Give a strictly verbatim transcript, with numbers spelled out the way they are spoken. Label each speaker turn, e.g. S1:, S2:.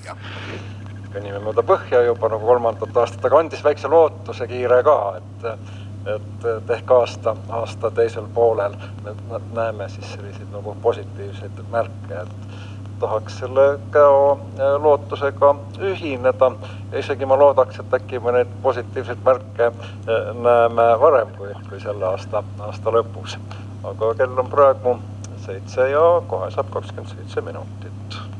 S1: põhja.
S2: Kõnime mööda põhja juba nagu kolmandat aastat, aga andis väikse lootuse kiire ka, et, et ehk aasta, aasta teisel poolel näeme siis selliseid nagu positiivseid märke, et tahaks selle käo lootusega ühineda ja isegi ma loodaks, et äkki me neid positiivseid märke näeme varem kui, kui selle aasta, aasta lõpus. Aga kell on praegu seitse ja kohe saab kakskümmend seitse minutit.